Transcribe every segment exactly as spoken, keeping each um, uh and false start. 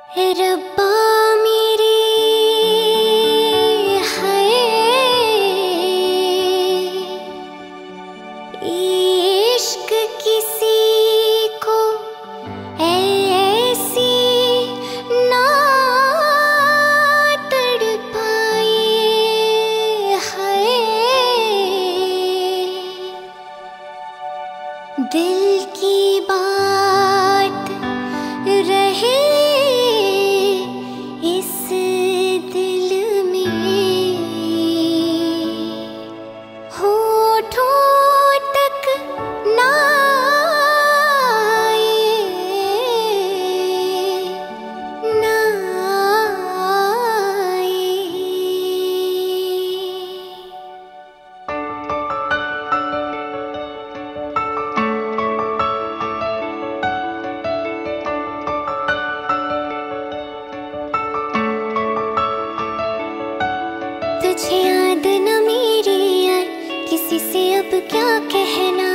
रब्बा मेरे है इश्क किसी को ऐसी ना तड़पाए है। दिल की बात रहे इस दिल में, होठों तक ना आए, ना आए। तुझे याद न मेरी यार किसी से अब क्या कहना,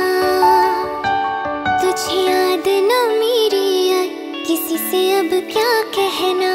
तुझे याद न मेरी यार किसी से अब क्या कहना।